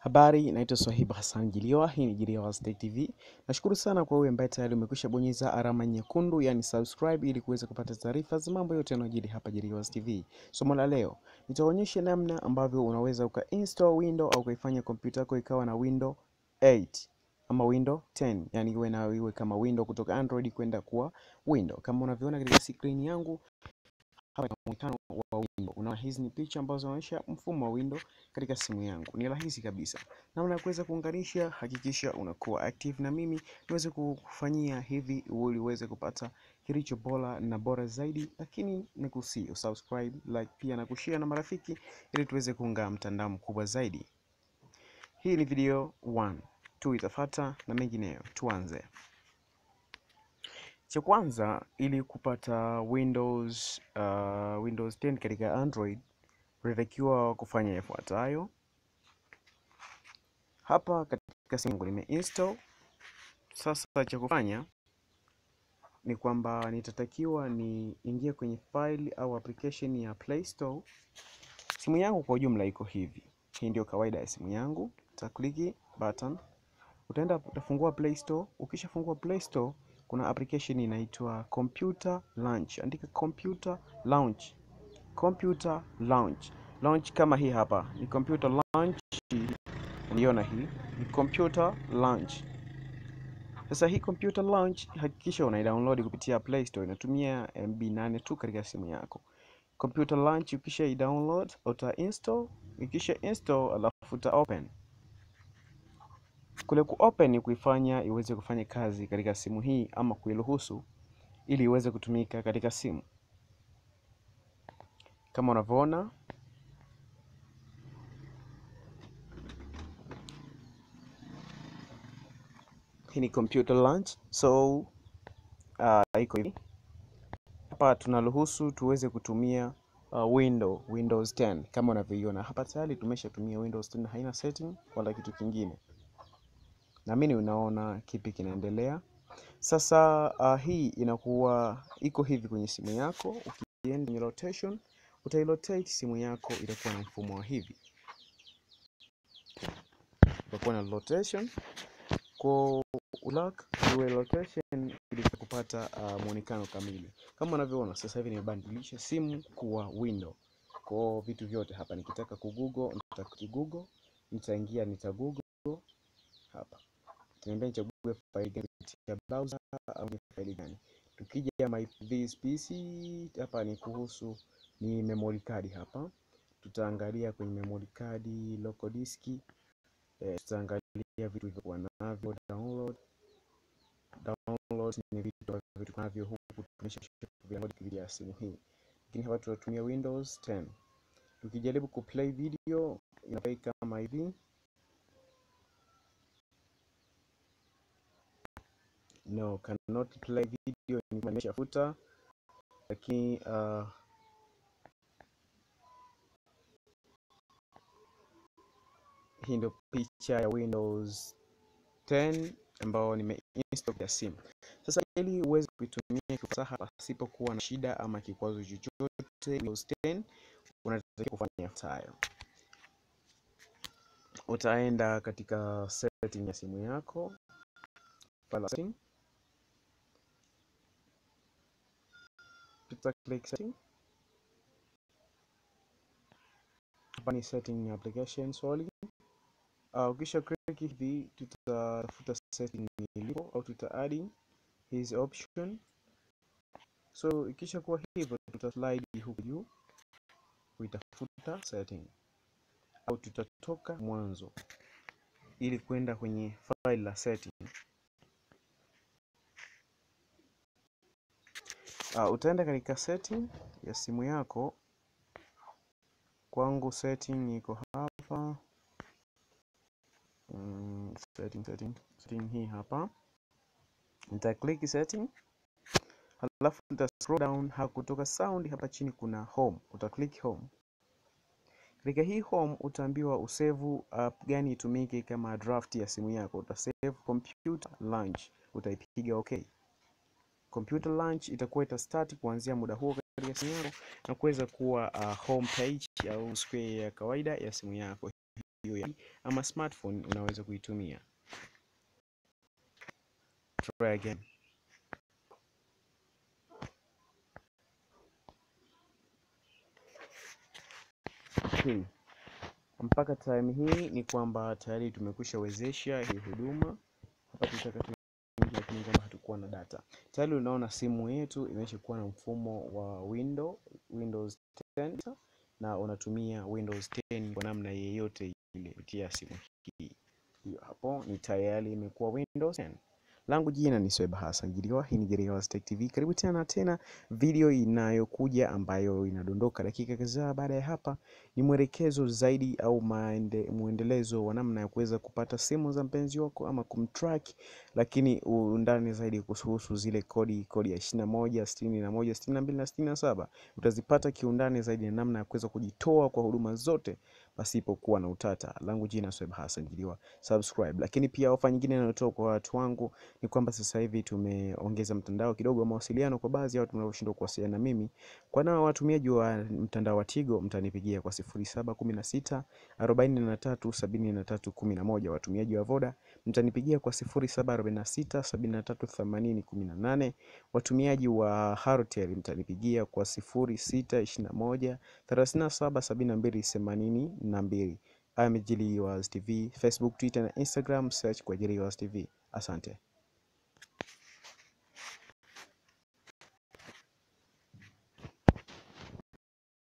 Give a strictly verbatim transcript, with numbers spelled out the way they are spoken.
Habari, naitwa Swahili Hassan Jiliwa, hii ni JIRIWASONLINE T V. Nashukuru sana kwa wewe ambaye tayari umekwisha bonyeza alama nyekundu, yani subscribe, ili kuweza kupata taarifa za mambo yote yanayojiri hapa JIRIWASONLINE T V. Somo la leo nitaonyesha namna ambavyo unaweza uka-install Windows au kuifanya kompyuta yako ikawa na Windows eight ama Windows ten, yani iwe na iwe kama Windows kutoka Android kwenda kuwa Windows. Kama unavyoona katika screen yangu hapa ni muonekano wa Windows. Unaona hizi ni picha ambazo zinaonyesha mfumo wa Windows katika simu yangu. Ni rahisi kabisa. Namna ya kuweza kuunganisha, hakikisha unakuwa active na mimi niweze kufanyia hivi ili uweze kupata kilicho bora na bora zaidi, lakini nikusi subscribe, like pia na kushare na marafiki ili tuweze kuunga mtandao mkubwa zaidi. Hii ni video one, two itafuata na mengineyo. Tuanze. Cha kwanza, ili kupata Windows uh, Windows ten katika Android, unatakiwa kufanya yafuatayo. Hapa katika simu yangu nimeinstall. Sasa cha kufanya ni kwamba nitatakiwa ni ingie kwenye file au application ya Play Store. Simu yangu kwa ujumla iko hivi. Hii ndio kawaida ya simu yangu. Utakliki button, utaenda utafungua Play Store. Ukishafungua Play Store, kuna application inaitwa Computer Launch. Andika Computer Launch. Computer Launch. Launch kama hii hapa. Ni Computer Launch. Niona hii. Ni Computer Launch. Sasa hii Computer Launch hakikisha una download kupitia Play Store. Inatumia M B nane tu katika simu yako. Computer Launch ukisha i-download, uta install. Ukisha install alafu uta open. Kule ku open ni kuifanya iweze kufanya kazi katika simu hii ama kuiruhusu ili iweze kutumika katika simu. Kama unavyoona, hii ni Computer Launch. So uh, iko hivi. Hapa tunaruhusu tuweze kutumia uh, Windows Windows ten kama unavyoiona. Hapa tayari tumeshatumia Windows ten, haina setting wala kitu kingine. Na mimi unaona kipi kinaendelea. Sasa uh, hii inakuwa iko hivi kwenye simu yako. Ukienda kwenye rotation, utairotate simu yako, itakuwa na mfumo wa hivi. Itakuwa na rotation. Kwa ulak iwe rotation ili kupata uh, muonekano kamili. Kama unavyoona sasa hivi nimebadilisha simu kuwa Windows. Kwa vitu vyote hapa nikitaka ku Google, nitaki Google, nitaingia nita Google hapa. Tunaambia nichague file gani ya browser au ni file gani. Tukija my P C hapa ni kuhusu ni memory card hapa. Tutaangalia kwenye memory card, local disk, eh, tutaangalia vitu hivyo kwa navyo download. Download ni vitu vitu navyo huku tumeshadownload kupitia simu hii. Lakini hapa tunatumia Windows ten. Tukijaribu ku play video inaplay kama hivi. No, cannot play video, nimeshafuta. Lakini uh, hii ndio picha ya Windows ten ambao nimeinstall kwa simu. Sasa ili uweze kuitumia kwa ufasaha pasipokuwa na shida ama kikwazo chochote, Windows ten unatakiwa kufanya yafuatayo. Utaenda katika setting ya simu yako, file setting. Tuta click setting. Hapa ni setting application swahili. Uh, ukisha click hivi tutafuta setting ilipo au tuta add his option. So ikisha kuwa hivyo tuta slide huku juu kuitafuta setting, au tutatoka mwanzo ili kwenda kwenye file la setting. Uh, utaenda katika setting ya simu yako. Kwangu setting iko hapa. Mm, setting setting setting hii hapa. Nita click setting. Halafu nita scroll down hapa kutoka sound hapa chini kuna home. Uta click home. Katika hii home utaambiwa usave app gani itumike kama draft ya simu yako. Uta save Computer Launch. Utaipiga okay. Computer Launch itakuwa ita start kuanzia muda huo katika simu yako na kuweza kuwa uh, home page au square ya kawaida ya simu yako. ama smartphone unaweza kuitumia. Try again. Okay. Mpaka time hii ni kwamba tayari tumekwisha wezesha hii huduma. Hapa tutaka tu lakini kama hatukuwa na data. Tayari unaona simu yetu imeshakuwa na mfumo wa Windows Windows ten na unatumia Windows ten kwa namna yeyote ile kupitia simu hii. Hiyo hapo ni tayari imekuwa Windows ten. Langu jina ni Swahili Hassan Jiriwa, hii ni JIRIWASONLINE Tech T V. Karibu tena tena video inayokuja ambayo inadondoka dakika kadhaa baada ya hapa ni mwelekezo zaidi au maende, muendelezo wa namna ya kuweza kupata simu za mpenzi wako ama kumtrack, lakini undani zaidi kuhusu zile kodi kodi ya ishirini na moja, sitini na moja, sitini na mbili na sitini na saba utazipata kiundani zaidi na namna ya kuweza kujitoa kwa huduma zote pasipo kuwa na utata. Langu jina Swahili Hassan Jiriwa, subscribe. Lakini pia ofa nyingine inayotoka kwa watu wangu ni kwamba sasa hivi tumeongeza mtandao kidogo wa mawasiliano kwa baadhi ya watu mnaoshindwa kuwasiliana na mimi. Kwa nao watumiaji wa mtandao wa Tigo mtanipigia kwa sifuri saba kumi na sita arobaini na tatu sabini na tatu kumi na moja. Watumiaji wa Voda mtanipigia kwa sifuri saba arobaini na sita sabini na tatu themanini kumi na nane. Watumiaji wa Halotel mtanipigia kwa sifuri sita ishirini na moja thelathini na saba sabini na mbili themanini na mbili. I'm JIRIWASONLINE T V, Facebook, Twitter na Instagram, search kwa JIRIWASONLINE T V. Asante.